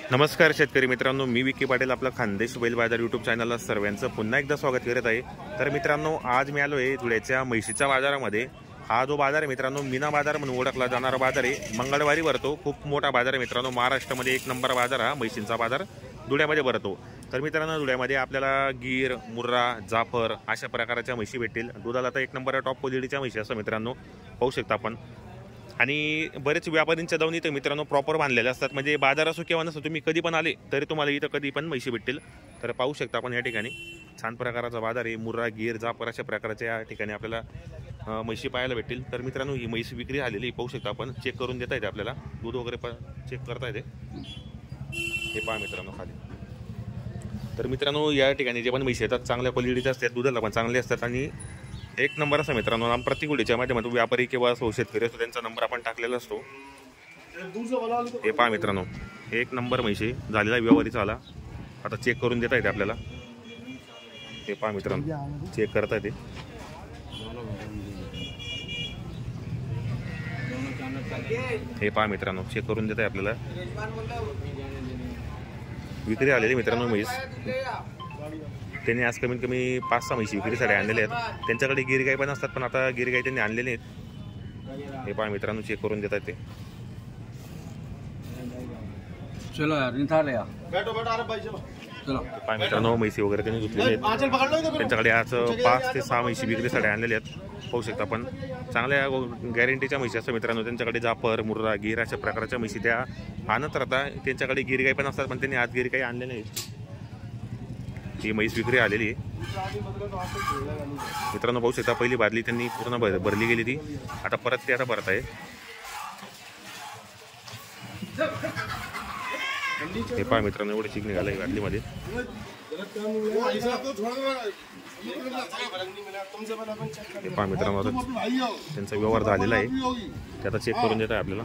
नमस्कार शेतकरी मित्रांनो, मी विकी पाटील आपला खानदेश बैल बाजार यूट्यूब चॅनलला सर्वांचं पुन्हा एकदा स्वागत करत आहे। तर मित्रांनो, आज मी आलो आहे धुळ्याच्या म्हैशीच्या बाजारामध्ये। हा जो बाजार आहे मित्रांनो, मीना बाजार म्हणून ओळखला जाणारा बाजार आहे। मंगळवारी भरतो, खूप मोठा बाजार आहे मित्रांनो। महाराष्ट्रामध्ये एक नंबर बाजार हा म्हैशींचा बाजार धुळ्यामध्ये भरतो। तर मित्रांनो, धुळ्यामध्ये आपल्याला गीर, मुर्रा, जाफर अशा प्रकारच्या म्हशी भेटतील। दुधाला तर एक नंबर टॉप क्वालिटीच्या म्हशी असं मित्रांनो पाहू शकता आपण। आणि बरेच व्यापाऱ्यांच्या जाऊन इथं मित्रांनो प्रॉपर बांधलेले असतात, म्हणजे बाजार असो किंवा नसो, तुम्ही कधी पण आले तरी तुम्हाला इथं कधी पण म्हशी भेटतील। तर पाहू शकता आपण या ठिकाणी छान प्रकारचा बाजार आहे। मुर्रा, गीर, जाफर अशा प्रकारच्या या ठिकाणी आपल्याला म्हशी पाहायला भेटतील। तर मित्रांनो, ही म्हशी विक्री झालेली पाहू शकता आपण, चेक करून देता येते आपल्याला, दूध वगैरे पण चेक करता येते। हे पहा मित्रांनो खाली। तर मित्रांनो, या ठिकाणी जे पण म्हशी येतात चांगल्या क्वालिटीच्या असतात, दुधाला पण चांगले असतात आणि एक नंबर असा मित्रांनो। प्रत्येक व्हिडिओच्या माध्यमातून व्यापारी किंवा शेतकरी असतो त्यांचा नंबर आपण टाकलेला असतो। हे पहा मित्रांनो, एक नंबर म्हशी झालेला व्यवहारी झाला, आता चेक करून देता येते आपल्याला। हे पहा मित्रांनो, चेक करता येते। हे पहा मित्रांनो, चेक करून देता येते आपल्याला। विक्री आलेली मित्रांनो म्हैस, त्यांनी आज कमीत कमी 5-6 म्हशी विक्रीसाठी आणलेले आहेत। त्यांच्याकडे गिरगाई पण असतात, पण आता गिरगाई त्यांनी आणलेले आहेत। हे पहा मित्रांनो, चेक करून देतात ते। चलो यार निथाल या बैठो चलो। पहा मित्रांनो, म्हशी वगैरे त्यांनी घेतलेले आहेत। त्यांच्याकडे आज 5 ते 6 म्हशी विक्रीसाठी आणलेले आहेत, पाहू शकता आपण। चांगल्या गॅरंटीच्या म्हशी असतात मित्रांनो त्यांच्याकडे। जाफर, मुर्रा, गीर अशा प्रकारच्या म्हशी त्या आणत राहतात। त्यांच्याकडे गिरगाई पण असतात, पण त्यांनी आज गिरगाई आणलेले आहेत। ही म्हैस विक्री आलेली आहे मित्रांनो, पाहू शकता। पहिली बादली त्यांनी पूर्ण भरली गेली ती, आता परत ते भरत आहे। हे पहा मित्रांनो, एवढे चिक निघालं बादलीमध्ये। हे पहा मित्रांनो, त्यांचा व्यवहार झालेला आहे, ते आता चेक करून देत आहे आपल्याला।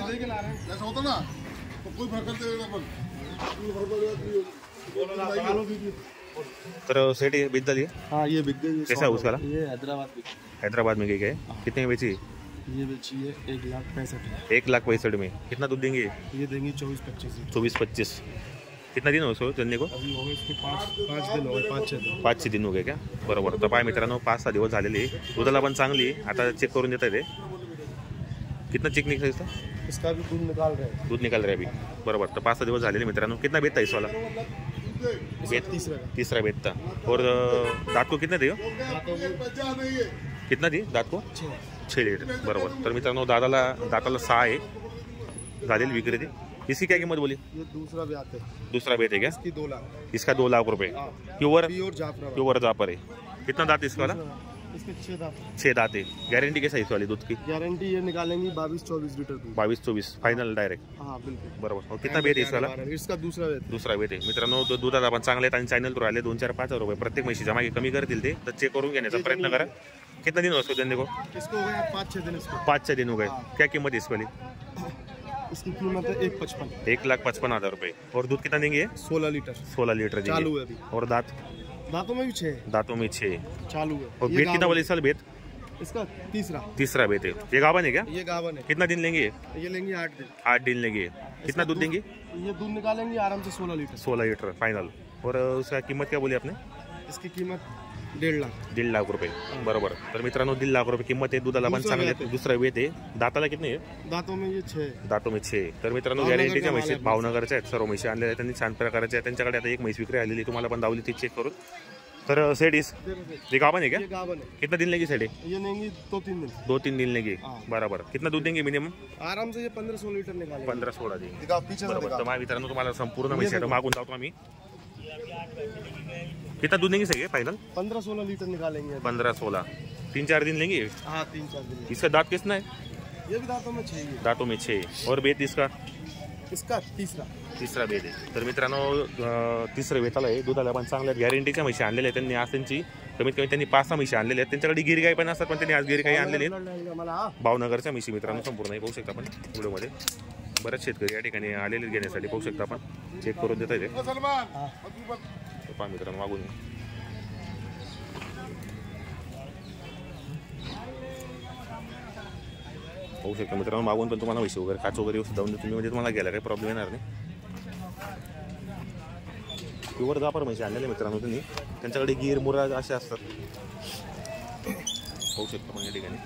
तर सेठ ये बिक दादी। हाँ ये बिक गई। कैसा है उसका? ये हैदराबाद में गई है। कितने में बेची? ये बेची है 1,65,000। 1,65,000 में। कितना दूध देंगे? ये देंगे 24-25। 24-25। कितना दिन हो उसको चलने को? अभी हो गए इसको 5 दिन हो गए, 5-6 दिन। 5-6 दिन हो गए क्या? बरोबर। तर पाय मित्रांनो, 5-6 दिवस झालेले, दुधाला पण चांगली। आता चेक करून देता येते। कितना चेक निकला इसका? इसका भी दूध निकाल रहे हैं। दूध निकाल रहे अभी, बरोबर। तर 5-6 दिवस झालेले मित्रांनो। कितना बेचता इस वाला? तीसरा बेचता। और दांत को कितना दियो? कितना दी दांत को? 6 लीटर, बरोबर। तर मित्रांनो, दाताला 6 आहे झालेली विक्री ती। इसकी क्या कीमत बोली? ये दूसरा ब्यात है। दूसरा बेच है क्या? इसकी 2 लाख। इसका 2 लाख रुपए। प्योर जाफर। प्योर जाफर है। कितना दांत इसका वाला? इसके 6 दांत। 6 दांत है। गारंटी कैसा है इस वाली दूध की? गारंटी ये निकालेंगे 22-24 लीटर दूध। 22-24 फाइनल डायरेक्ट? हाँ बिल्कुल, बरोबर। और कितना बेट है इसका? इसका दूसरा बेट आहे मित्रांनो। दुधाला पण चांगले आहेत आणि चॅनल थ्रू आले 2-4-5 रुपये प्रत्येक म्हशीच्या मागे कमी करतील ते, तर चेक करून घेण्याचा प्रयत्न करा। कितना दिन हो उसको देने को? इसको हो गया 5-6 दिन। इसको 5-6 दिन हो गए। क्या कीमत है इस वाली? इसकी कीमत है 1,55,000। 1,55,000 रुपये। और दूध कितना देंगे? 16 लीटर। 16 लीटर चालू है अभी। और दांतों में भी 6। दांतों में 6 चालू है। और बेट कितना बोले इस साल? बेट इसका तीसरा बेट है। ये गावन है क्या? ये गावन है। कितना दिन लेंगे? ये लेंगे 8 दिन। 8 दिन लेंगे। कितना दूध देंगे? ये दूध निकालेंगे आराम से 16 लीटर। 16 litre final. और उसका कीमत क्या बोली आपने? इसकी कीमत 1.5 लाख। 1.5 लाख रुपये, बरोबर। तर मित्रांनो, 1.5 लाख रुपये किंमत आहे। दुधाला पण चांगले, दुसरा वेत आहे। दाताला किती आहे? दातों में ये 6। दातों में 6। तर मित्रांनो, गॅरंटीच्या म्हशी भावनगरच्या आहेत सर्व म्हशी आणलेल्या त्यांनी, छान प्रकारच्या। त्यांच्याकडे आता एक म्हैस विक्री आलेली, तुम्हाला पण दावली ती चेक करून। तर सेडीस ये गावन है क्या? ये गावन है। कितना दिन लेगी सेडी? ये लेंगी 2-3 दिन। 2-3 दिन लेगी, बराबर। कितना दूध देंगे मिनिमम? आराम से ये 15-16 लीटर निकालेंगे। 15-16 देंगे, दिखाओ पीछे से बरोबर। दिखाओ। तर माझ्या मित्रांनो, तुम्हाला संपूर्ण म्हशी मागून जातो आम्ही। कितना दूध देंगे सही फाइनल? 15-16 लीटर निकालेंगे। 15-16 3-4 दिन लेंगे। हाँ 3-4 दिन। इसका दांत कितना है? ये भी दांतों में 6। दांतों में 6। और बेत इसका? इसका तीसरा बेत आहे। तर मित्रांनो, तिसरं बेताला आहे। दुधाला पण चांगल्या गॅरंटीच्या म्हशी आणलेल्या आहेत त्यांनी। आज त्यांची कमीत कमी त्यांनी 5-6 म्हशी आणलेल्या आहेत। त्यांच्याकडे गिरगाई पण असतात, पण त्यांनी आज गिरगाई आणलेली आहेत भावनगरच्या म्हशी मित्रांनो। संपूर्ण हे पाहू शकता आपण व्हिडिओमध्ये। बरेच शेतकरी या ठिकाणी आलेले घेण्यासाठी पाहू शकता आपण, चेक करून देता येते। पहा मित्रांनो, मागून पाहू शकता मित्रांनो। मागून पण तुम्हाला म्हशी वगैरे काच वगैरे जाऊन तुम्ही, म्हणजे तुम्हाला गेला काही प्रॉब्लेम येणार नाही। प्युअर जापर म्हशी आणलेले मित्रांनो तुम्ही. त्यांच्याकडे गिर मुराज असे असतात. होऊ शकतं पण या ठिकाणी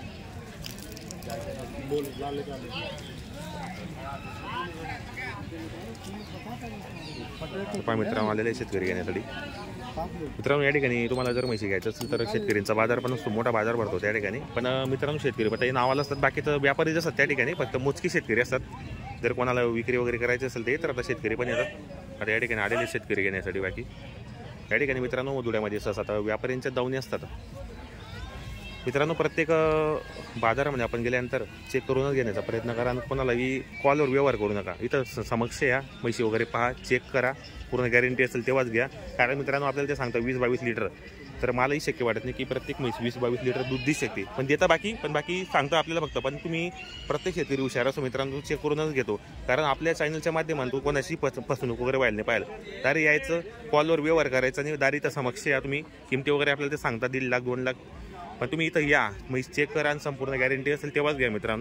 मित्रांनो आलेले शेतकरी घेण्यासाठी. मित्रांनो या ठिकाणी तुम्हाला जर म्हशी घ्यायचं असेल तर शेतकऱ्यांचा बाजार पण असतो, मोठा बाजार भरतो त्या ठिकाणी. पण मित्रांनो शेतकरी पण ते नावाला असतात, बाकी तर व्यापारी असतात त्या ठिकाणी, फक्त मोजकी शेतकरी असतात. जर कोणाला विक्री वगैरे करायची असेल ते तर आता शेतकरी पण येतात. आता या ठिकाणी आलेले शेतकरी घेण्यासाठी. बाकी या ठिकाणी मित्रांनो धुळ्यामध्ये सहसा आता व्यापाऱ्यांच्या दावणी असतात. मित्रांनो प्रत्येक बाजारामध्ये आपण गेल्यानंतर चेक करूनच घेण्याचा प्रयत्न करा आणि कोणालाही कॉलवर व्यवहार करू नका. इथं समक्ष या म्हशी वगैरे पहा, चेक करा, पूर्ण गॅरंटी असेल तेव्हाच घ्या. कारण मित्रांनो आपल्याला ते सांगतं 20-22 लिटर, तर मलाही शक्य वाटत नाही की प्रत्येक म्हैस 20-22 लिटर दूध देऊ शकते. पण देता पण बाकी सांगतं आपल्याला फक्त. पण तुम्ही प्रत्येक शेतकरी हुशार असो मित्रांनो, चेक करूनच घेतो. कारण आपल्या चॅनलच्या माध्यमातून कोणाशी फसवणूक वगैरे व्हायला नाही पाहिजे. दारी यायचं, कॉलवर व्यवहार करायचा आणि दारी तर समक्ष या तुम्ही. किमती वगैरे आपल्याला ते सांगता 1.5 लाख 2 लाख, पण तुम्ही इथं या, म्हैस चेक करा आणि संपूर्ण गॅरंटी असेल तेव्हाच घ्या मित्रांनो.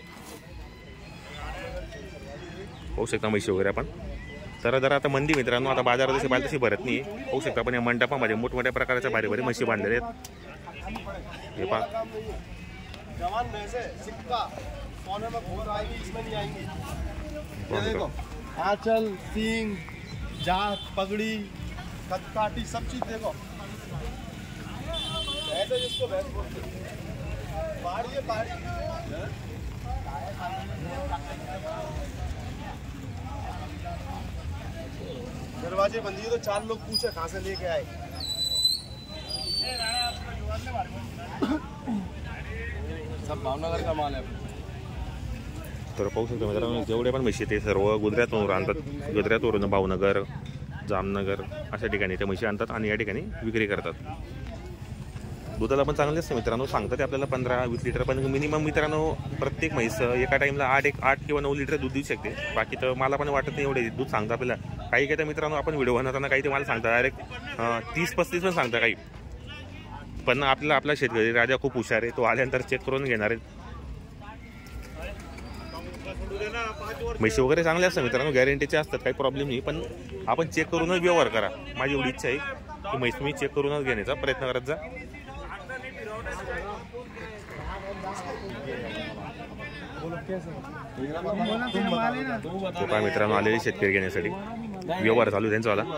होऊ शकता म्हशी वगैरे आपण. तर जरा आता मंदी मित्रांनो, आता बाजारात जशी पाहिजे तशी भरत नाही. होऊ शकता पण या मंडपामध्ये मोठमोठ्या प्रकारच्या भारी भारी म्हशी बांधलेले आहेत. हे पहा आंचल, सींग, जात, पगड़ी, कदकाठी, सब चीज देखो. ऐसे जिसको भैंस बोलते हैं. पहाड़ी है पहाड़ी. दरवाजे बंद दिए तो 4 लोग पूछे कहाँ से लेके आए. सब भावनगर का माल है. तर पाहू शकतो मित्रांनो जेवढे पण म्हशी ते सर्व गुजरातवरून आणतात. गुजरातवरून भावनगर, जामनगर अशा ठिकाणी ते म्हशी आणतात आणि या ठिकाणी विक्री करतात. दुधाला पण चांगले असते मित्रांनो, सांगतात आपल्याला 15-20 लिटर, पण मिनिमम मित्रांनो प्रत्येक म्हैस एका टाईमला 8 किंवा 9 लिटर दूध देऊ शकते. बाकी तर मला पण वाटत नाही एवढे दूध सांगता आपल्याला. काही काय तर मित्रांनो आपण व्हिडिओ बनवताना काही ते मला सांगता डायरेक्ट 30-35 पण सांगता काही. पण आपला शेतकरी राजा खूप हुशार आहे, तो आल्यानंतर चेक करून घेणार आहे. म्हशी वगैरे चांगले असतात मित्रांनो, गॅरंटीचे असतात, काही प्रॉब्लेम नाही. पण आपण चेक करूनच व्यवहार करा. माझी एवढी इच्छा आहे की म्हैस तुम्ही चेक करूनच घेण्याचा प्रयत्न करत जा. मित्रांनो आलेले शेतकरी घेण्यासाठी व्यवहार चालू त्यांचा वाला.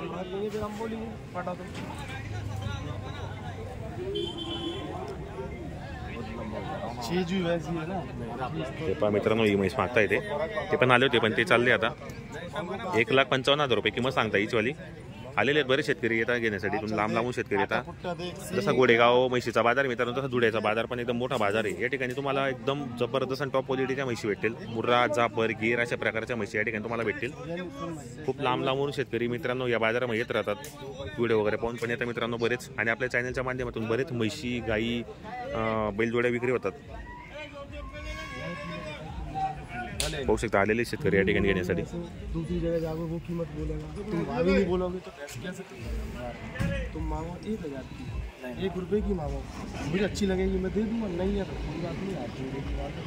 मित्रांनो ही म्हैस मागता येते, ते पण आले होते पण ते चालले आता. 1,55,000 रुपये किंमत सांगता हीचवाली. आलेले आहेत बरेच शेतकरी येतात घेण्यासाठी, इथून लांब लांबून शेतकरी येतात. जसा गोडेगाव म्हशीचा बाजार मित्रांनो, तसा धुळ्याचा बाजार पण एकदम मोठा बाजार आहे. या ठिकाणी तुम्हाला एकदम जबरदस्त आणि टॉप क्वालिटीच्या म्हशी भेटतील. मुर्रा, जापर, गिर अशा प्रकारच्या म्हशी या ठिकाणी तुम्हाला भेटतील. खूप लांब लांबून शेतकरी मित्रांनो या बाजारामध्ये येत राहतात. व्हिडिओ वगैरे पाहून पण येतात मित्रांनो बरेच. आणि आपल्या चॅनलच्या माध्यमातून बरेच म्हशी, गाई, बैलजोड्या विक्री होतात. होऊ शकता आलेले शेतकरी या ठिकाणी घेण्यासाठी. दूसरी जगह जाओगे वो कीमत बोलेगा, तुम अभी नहीं बोलोगे तो कैसे तुम मांगो 1,000 की, 1 रुपये की मांगो, मुझे अच्छी लगेगी मैं दे दूँगा, नहीं है तो कोई बात नहीं आती है.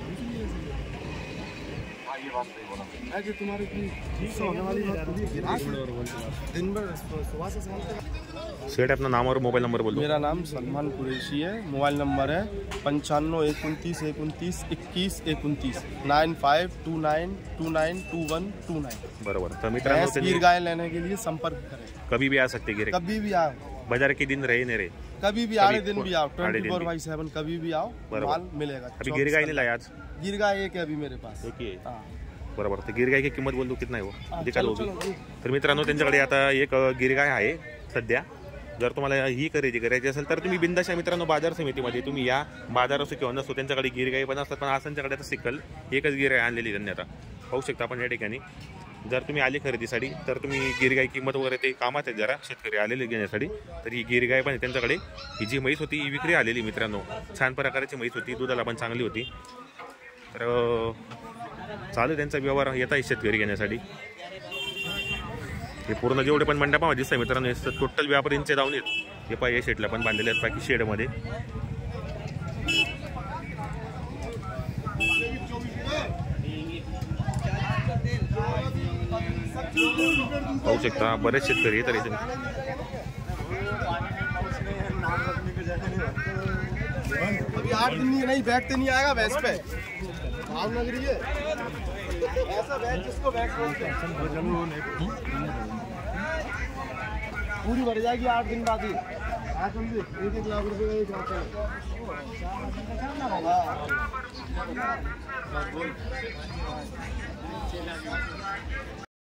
ऐसे तुम्हारे की होने वाली बात दिन भर सुबह से शाम तक. सेठ अपना नाम और मोबाइल नंबर बोलो. मेरा नाम सलमान कुरैशी है. मोबाइल नंबर है 9529292129 9529292129. बरोबर. तर मित्रांनो गिर गाय लेने के लिए संपर्क करें. कभी भी आ सकते गिर, कभी भी आओ. बाजार के दिन रहे नहीं रहे, कभी भी आड़े दिन भी आओ, 24/7 कभी भी आओ, माल मिलेगा. अभी गिर गाय नहीं लाया आज? गिर गाय एक है अभी मेरे पास. एक ही है. बरोबर. तर गिर गाय की किंमत बोल दो कितना है वो दिखा दो. तर मित्रांनो त्यांच्याकडे आता एक गिर गाय आहे सध्या. जर तुम्हाला ही खरेदी करायची असेल तर तुम्ही बिंदाशा मित्रांनो बाजार समितीमध्ये तुम्ही या. बाजार असो किंवा नसतो त्यांच्याकडे गिर गाय पण असतात. पण आज त्यांच्याकडे आता सिकल एकच गिर गाय आणलेली त्यांनी आता. पाहू शकता आपण या ठिकाणी. जर तुम्ही आले खरेदीसाठी तर तुम्ही गिरगाय किंमत वगैरे ते कामात आहे जरा शेतकरी आलेले घेण्यासाठी. तर ही गिरगाय पण त्यांच्याकडे. ही जी म्हैस होती ही विक्री आलेली मित्रांनो. छान प्रकारची म्हैस होती, दुधाला पण चांगली होती. तर चालू त्यांचा व्यवहार येत आहे शेतकरी घेण्यासाठी. हे पूर्ण जेवढे पण मंडपामध्ये दिसत आहे मित्रांनो हे टोटल व्यापारींचे दावणे आहेत. हे पाय या शेडला पण बांधलेले आहेत बाकी शेडमध्ये. पाहू शकता बरेच शेतकरी तर इथे अभी 8 दिन नहीं बैठते नहीं आएगा भैंस पे भाव लग रही है ऐसा भैंस जिसको भैंस बोलते हैं पूरी भर जाएगी 8 दिन बाद ही 1 लाख रुपए का